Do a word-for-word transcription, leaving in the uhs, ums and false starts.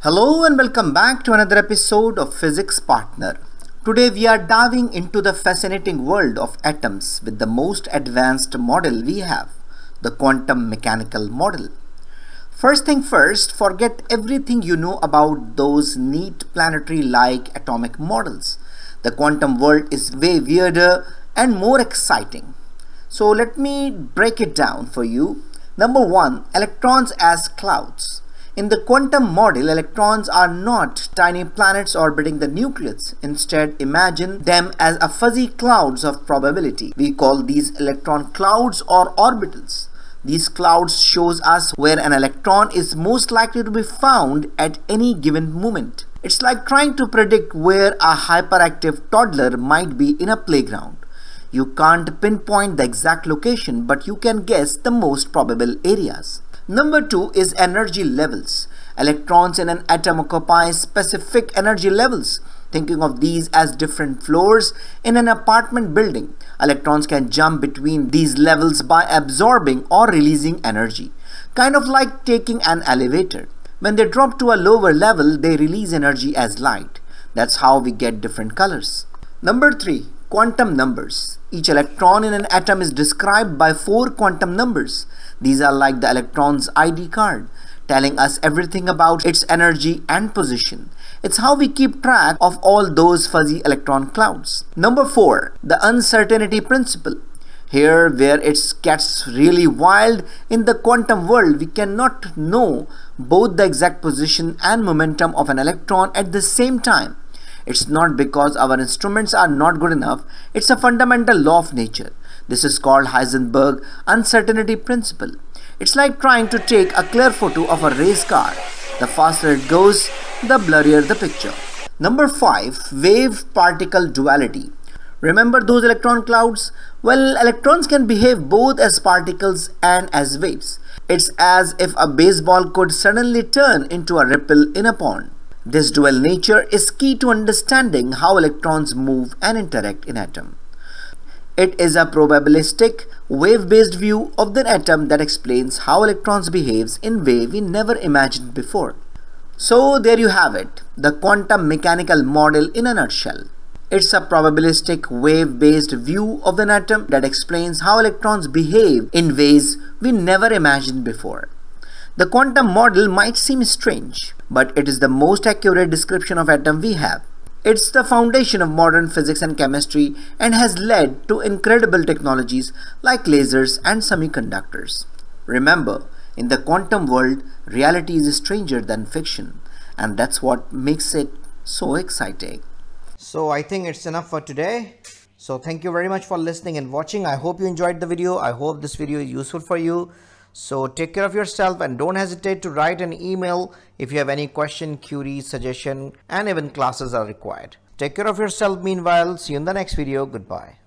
Hello and welcome back to another episode of Physics Partner. Today we are diving into the fascinating world of atoms with the most advanced model we have, the quantum mechanical model. First thing first, forget everything you know about those neat planetary-like atomic models. The quantum world is way weirder and more exciting. So let me break it down for you. Number one, electrons as clouds. In the quantum model, electrons are not tiny planets orbiting the nucleus. Instead, imagine them as a fuzzy clouds of probability. We call these electron clouds or orbitals. These clouds shows us where an electron is most likely to be found at any given moment. It's like trying to predict where a hyperactive toddler might be in a playground. You can't pinpoint the exact location, but you can guess the most probable areas. Number two is energy levels. Electrons in an atom occupy specific energy levels. Thinking of these as different floors in an apartment building, electrons can jump between these levels by absorbing or releasing energy, kind of like taking an elevator. When they drop to a lower level, they release energy as light. That's how we get different colors. Number three, quantum numbers. Each electron in an atom is described by four quantum numbers. These are like the electron's I D card, telling us everything about its energy and position. It's how we keep track of all those fuzzy electron clouds. Number four, the uncertainty principle. Here, where it gets really wild, in the quantum world, we cannot know both the exact position and momentum of an electron at the same time. It's not because our instruments are not good enough, it's a fundamental law of nature. This is called Heisenberg uncertainty principle. It's like trying to take a clear photo of a race car. The faster it goes, the blurrier the picture. Number five, wave-particle duality. Remember those electron clouds? Well, electrons can behave both as particles and as waves. It's as if a baseball could suddenly turn into a ripple in a pond. This dual nature is key to understanding how electrons move and interact in atom. It is a probabilistic, wave-based view of the atom that explains how electrons behaves in a way we never imagined before. So there you have it, the quantum mechanical model in a nutshell. It's a probabilistic, wave-based view of the atom that explains how electrons behave in ways we never imagined before. The quantum model might seem strange, but it is the most accurate description of atom we have. It's the foundation of modern physics and chemistry and has led to incredible technologies like lasers and semiconductors. Remember, in the quantum world, reality is stranger than fiction, and that's what makes it so exciting. So I think it's enough for today. So thank you very much for listening and watching. I hope you enjoyed the video. I hope this video is useful for you. So take care of yourself and don't hesitate to write an email if you have any question, query, suggestion, and even classes are required. Take care of yourself meanwhile. See you in the next video. Goodbye.